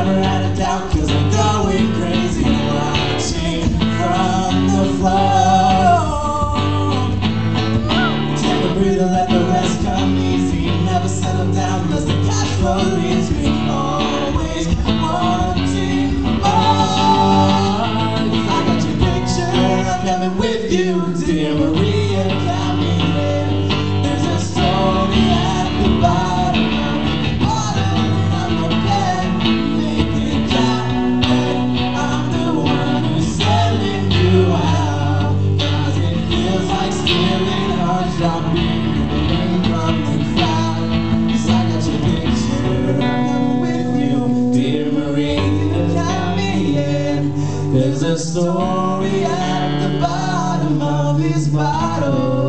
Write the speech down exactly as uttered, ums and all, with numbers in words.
never had a doubt, cause I'm going crazy watching from the floor. Take a breather, let the rest come easy. Never settle down unless the cash flow leaves me. Always wanting more. I got your picture, I'm coming with you, dear Maria, count me in. There's a story at the bottom of the bottle, and I'm a pen, thinking that I'm the one who's selling you out. Cause it feels like stealing hearts, dropping in the rain from the cloud. Cause I got your picture, I'm coming with you, dear Maria, count me in. There's a story at the bottom of his bottle.